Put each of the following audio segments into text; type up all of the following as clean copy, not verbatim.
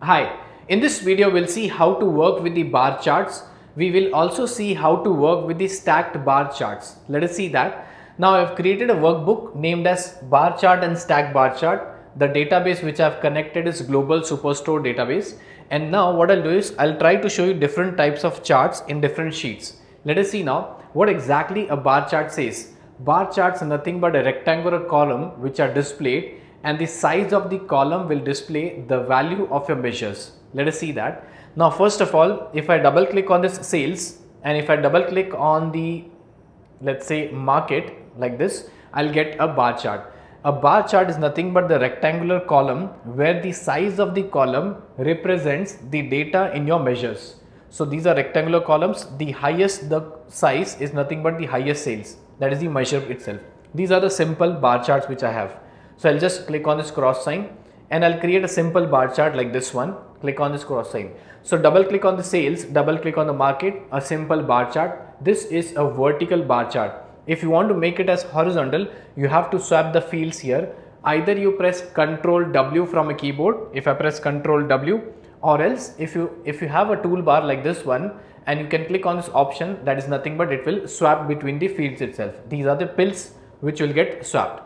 Hi, in this video we'll see how to work with the bar charts. We will also see how to work with the stacked bar charts. Let us see that. Now I've created a workbook named as bar chart and stacked bar chart. The database which I've connected is Global Superstore database. And now what I'll do is I'll try to show you different types of charts in different sheets. Let us see now what exactly a bar chart says. Bar charts are nothing but a rectangular column which are displayed, and the size of the column will display the value of your measures. Let us see that. Now first of all, if I double click on this sales and if I double click on the, let's say, market like this, I'll get a bar chart. A bar chart is nothing but the rectangular column where the size of the column represents the data in your measures. So these are rectangular columns. The highest the size is nothing but the highest sales, that is the measure itself. These are the simple bar charts which I have. So I'll just click on this cross sign and I'll create a simple bar chart like this one. Click on this cross sign. So double click on the sales, double click on the market, a simple bar chart. This is a vertical bar chart. If you want to make it as horizontal, you have to swap the fields here. Either you press Ctrl W from a keyboard, if I press Ctrl W, or else if you have a toolbar like this one and you can click on this option, that is nothing but it will swap between the fields itself. These are the pills which will get swapped.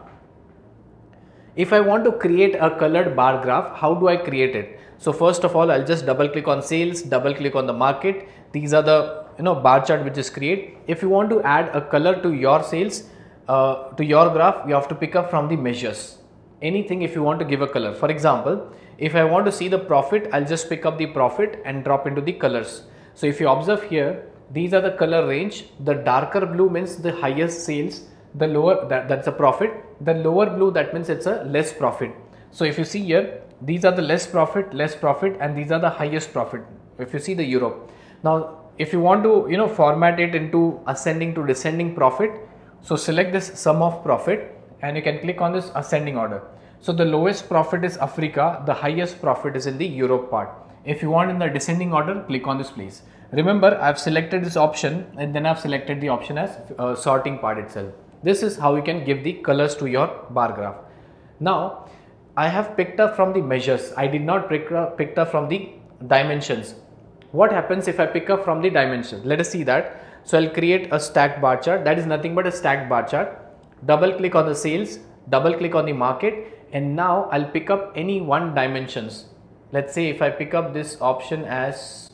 If I want to create a colored bar graph, how do I create it? So first of all, I'll just double click on sales, double click on the market. These are the bar chart which is create. If you want to add a color to your sales, to your graph, you have to pick up from the measures. Anything if you want to give a color. For example, if I want to see the profit, I'll just pick up the profit and drop into the colors. So if you observe here, these are the color range. The darker blue means the highest sales. The lower, that's a profit. The lower blue, that means it's a less profit. So if you see here, these are the less profit, and these are the highest profit. If you see the euro. Now if you want to format it into ascending to descending profit, so select this sum of profit and you can click on this ascending order. So the lowest profit is Africa, the highest profit is in the Europe part. If you want in the descending order, click on this place. Remember, I've selected this option and then I've selected the option as sorting part itself. This is how you can give the colors to your bar graph. Now I have picked up from the measures. I did not pick up from the dimensions. What happens if I pick up from the dimensions? Let us see that. So I'll create a stacked bar chart. That is nothing but a stacked bar chart. Double click on the sales, double click on the market, and now I'll pick up any one dimensions. Let's say if I pick up this option as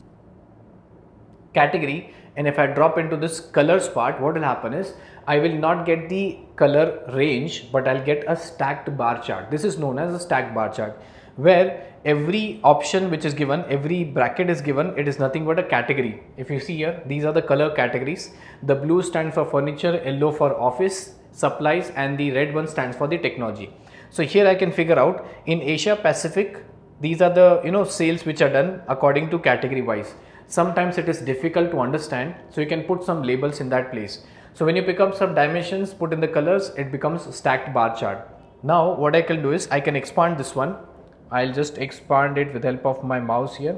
category, and if I drop into this colors part, what will happen is I will not get the color range, but I'll get a stacked bar chart. This is known as a stacked bar chart, where every option which is given, every bracket is given, it is nothing but a category. If you see here, these are the color categories. The blue stands for furniture, yellow for office supplies, and the red one stands for the technology. So here I can figure out in Asia Pacific, these are the sales which are done according to category wise. Sometimes it is difficult to understand, so you can put some labels in that place. So when you pick up some dimensions, put in the colors, it becomes stacked bar chart. Now what I can do is I can expand this one. I'll just expand it with help of my mouse here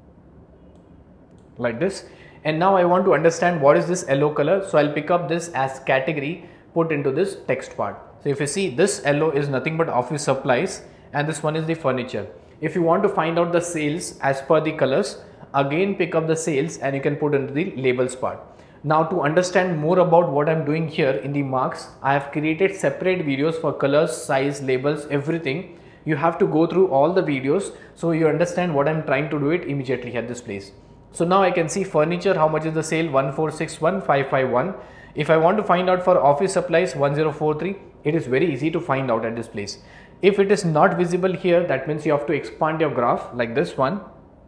like this. And now I want to understand what is this yellow color. So I'll pick up this as category, put into this text part. So if you see, this yellow is nothing but office supplies and this one is the furniture. If you want to find out the sales as per the colors, again pick up the sales and you can put into the labels part. Now to understand more about what I'm doing here in the marks, I have created separate videos for colors, size, labels, everything. You have to go through all the videos so you understand what I'm trying to do it immediately at this place. So now I can see furniture, how much is the sale, 1461551. If I want to find out for office supplies 1043, it is very easy to find out at this place. If it is not visible here, that means you have to expand your graph like this one.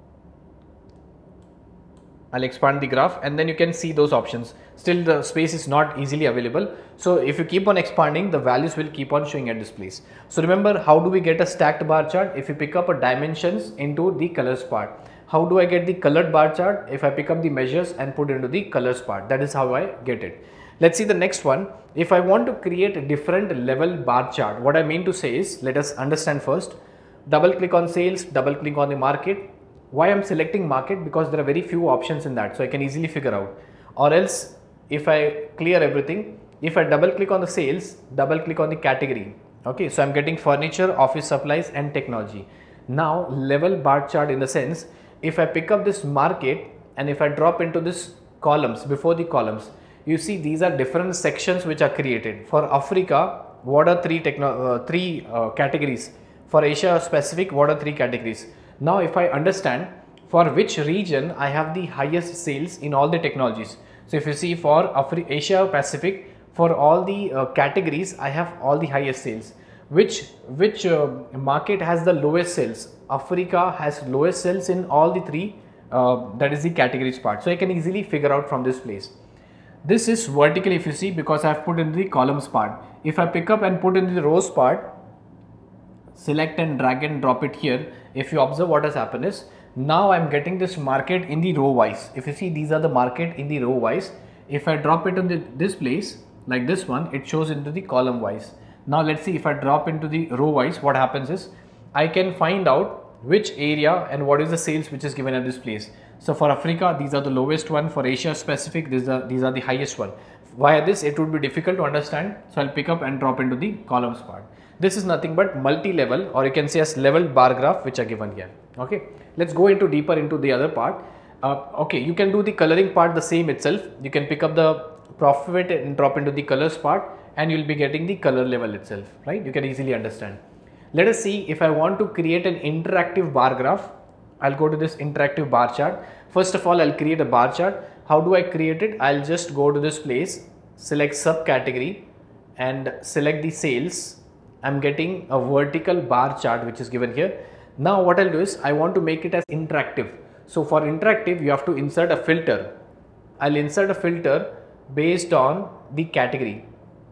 I'll expand the graph and then you can see those options. Still the space is not easily available. So if you keep on expanding, the values will keep on showing at this place. So remember, how do we get a stacked bar chart? If you pick up a dimensions into the colors part. How do I get the colored bar chart? If I pick up the measures and put into the colors part. That is how I get it. Let's see the next one. If I want to create a different level bar chart, what I mean to say is, let us understand first. Double click on sales, double click on the market. Why I'm selecting market? Because there are very few options in that, so I can easily figure out. Or else if I clear everything, if I double click on the sales, double click on the category. Okay, so I'm getting furniture, office supplies and technology. Now level bar chart, in the sense, if I pick up this market and if I drop into this columns, before the columns, you see these are different sections which are created. For Africa, what are three categories? For Asia Pacific, what are three categories? Now if I understand for which region I have the highest sales in all the technologies. So if you see for Asia Pacific, for all the categories, I have all the highest sales. Which market has the lowest sales? Africa has lowest sales in all the three, that is the categories part. So I can easily figure out from this place. This is vertical, if you see, because I have put in the columns part. If I pick up and put in the rows part, select and drag and drop it here, if you observe what has happened is, now I am getting this market in the row wise. If you see, these are the market in the row wise. If I drop it in this place, like this one, it shows into the column wise. Now let's see, if I drop into the row wise, what happens is, I can find out which area and what is the sales which is given at this place. So for Africa, these are the lowest one. For Asia Pacific, these are the highest one. Via this, it would be difficult to understand. So I'll pick up and drop into the columns part. This is nothing but multi-level, or you can say as level bar graph, which are given here. Okay, let's go into deeper into the other part. Okay, you can do the coloring part the same itself. You can pick up the profit and drop into the colors part, and you'll be getting the color level itself, right? You can easily understand. Let us see, if I want to create an interactive bar graph, I'll go to this interactive bar chart. First of all, I'll create a bar chart. How do I create it? I'll just go to this place, select subcategory and select the sales. I'm getting a vertical bar chart which is given here. Now what I'll do is, I want to make it as interactive. So for interactive, you have to insert a filter. I'll insert a filter based on the category.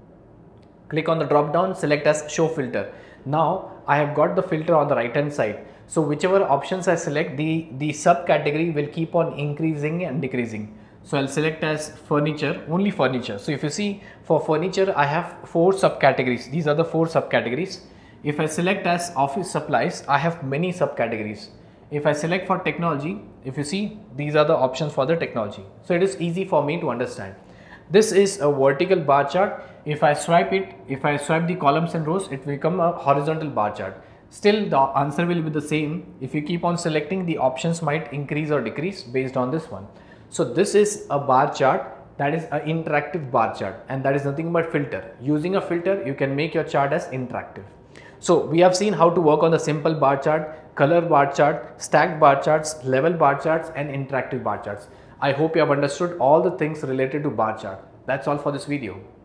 Click on the drop down, select as show filter. Now I have got the filter on the right hand side. So whichever options I select, the subcategory will keep on increasing and decreasing. So I'll select as furniture, only furniture. So if you see, for furniture, I have 4 subcategories. These are the 4 subcategories. If I select as office supplies, I have many subcategories. If I select for technology, if you see, these are the options for the technology. So it is easy for me to understand. This is a vertical bar chart. If I swipe it, if I swipe the columns and rows, it will become a horizontal bar chart. Still the answer will be the same. If you keep on selecting, the options might increase or decrease based on this one. So this is a bar chart, that is an interactive bar chart, and that is nothing but filter. Using a filter, you can make your chart as interactive. So we have seen how to work on the simple bar chart, color bar chart, stacked bar charts, level bar charts and interactive bar charts. I hope you have understood all the things related to bar chart. That's all for this video.